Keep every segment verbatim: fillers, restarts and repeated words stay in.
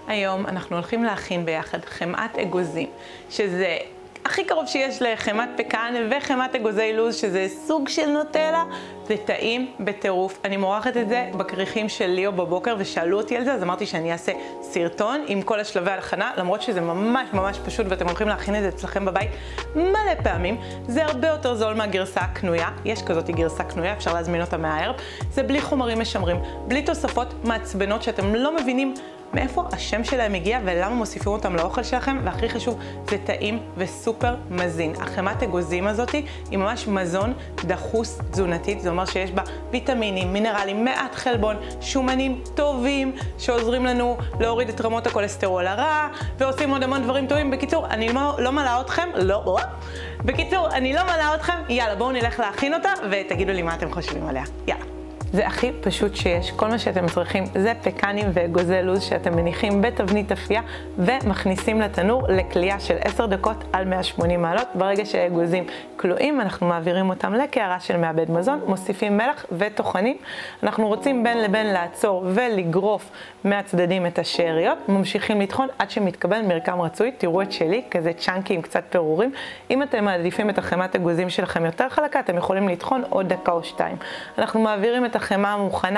היום אנחנו הולכים להכין ביחד חמאת אגוזים, שזה הכי קרוב שיש לחמאת פקן וחמאת אגוזי לוז, שזה סוג של נוטלה. זה טעים בטירוף. אני מורחת את זה בכריכים של ליאו בבוקר ושאלו אותי על זה, אז אמרתי שאני אעשה סרטון עם כל השלבי ההכנה, למרות שזה ממש ממש פשוט ואתם הולכים להכין את זה אצלכם בבית מלא פעמים. זה הרבה יותר זול מהגרסה הקנויה, יש כזאת גרסה קנויה, אפשר להזמין אותה מהערב. זה בלי חומרים משמרים, בלי תוספות מעצבנות שאתם לא מבינים מאיפה השם שלהם מגיע ולמה מוסיפים אותם לאוכל שלכם, והכי חשוב, זה טעים וסופר מזין. החמאת אגוזים הזאת היא ממש מזון דחוס תזונתית, זה אומר שיש בה ויטמינים, מינרלים, מעט חלבון, שומנים טובים שעוזרים לנו להוריד את רמות הכולסטרול הרע, ועושים עוד המון דברים טובים. בקיצור, אני לא, לא מלאה אתכם, לא, לא. בקיצור, אני לא מלאה אתכם, יאללה, בואו נלך להכין אותה ותגידו לי מה אתם חושבים עליה. יאללה. זה הכי פשוט שיש, כל מה שאתם צריכים זה פקנים ואגוזי לוז שאתם מניחים בתבנית אפייה ומכניסים לתנור לקלייה של עשר דקות על מאה ושמונים מעלות. ברגע שהאגוזים כלואים אנחנו מעבירים אותם לקערה של מעבד מזון, מוסיפים מלח וטוחנים. אנחנו רוצים בין לבין לעצור ולגרוף מהצדדים את השאריות, ממשיכים לטחון עד שמתקבל מרקם רצוי. תראו את שלי, כזה צ'אנקי עם קצת פירורים. אם אתם מעדיפים את החמאת אגוזים שלכם יותר חלקה, אתם יכולים לטחון עוד דקה או שתיים. אנחנו מעבירים את החמאה המוכנה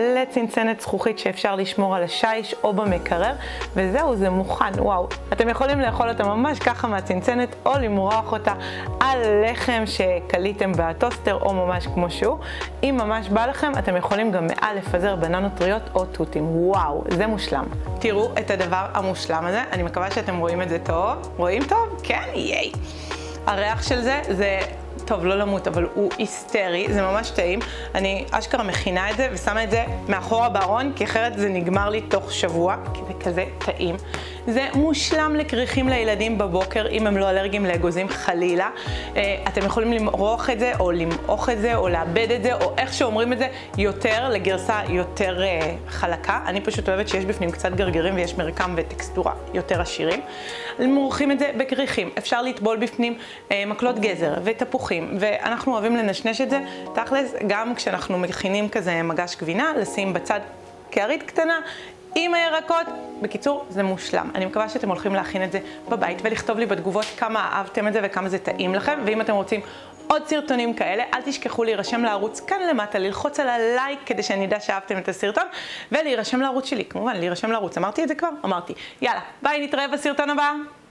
לצנצנת זכוכית שאפשר לשמור על השיש או במקרר, וזהו, זה מוכן. וואו, אתם יכולים לאכול אותה ממש ככה מהצנצנת או למרוח אותה על לחם שקליתם בטוסטר או ממש כמו שהוא. אם ממש בא לכם, אתם יכולים גם מעל לפזר בננות טריות או תותים. וואו, זה מושלם. תראו את הדבר המושלם הזה, אני מקווה שאתם רואים את זה טוב. רואים טוב? כן, ייי. הריח של זה, זה טוב, לא למות, אבל הוא היסטרי, זה ממש טעים. אני אשכרה מכינה את זה ושמה את זה מאחורה בארון, כי אחרת זה נגמר לי תוך שבוע, כי זה כזה טעים. זה מושלם לכריכים לילדים בבוקר, אם הם לא אלרגיים לאגוזים חלילה. אתם יכולים למרוח את זה, או למעוך את זה, או לאבד את זה, או איך שאומרים את זה, יותר, לגרסה יותר חלקה. אני פשוט אוהבת שיש בפנים קצת גרגרים ויש מרקם וטקסטורה יותר עשירים. מורחים את זה בכריכים. אפשר לטבול בפנים מקלות גזר ותפוחים, ואנחנו אוהבים לנשנש את זה. תכלס, גם כשאנחנו מכינים כזה מגש גבינה, לשים בצד קערית קטנה, עם הירקות. בקיצור, זה מושלם. אני מקווה שאתם הולכים להכין את זה בבית ולכתוב לי בתגובות כמה אהבתם את זה וכמה זה טעים לכם. ואם אתם רוצים עוד סרטונים כאלה, אל תשכחו להירשם לערוץ כאן למטה, ללחוץ על הלייק כדי שאני אדע שאהבתם את הסרטון, ולהירשם לערוץ שלי. כמובן, להירשם לערוץ. אמרתי את זה כבר? אמרתי. יאללה, ביי, נתראה בסרטון הבא.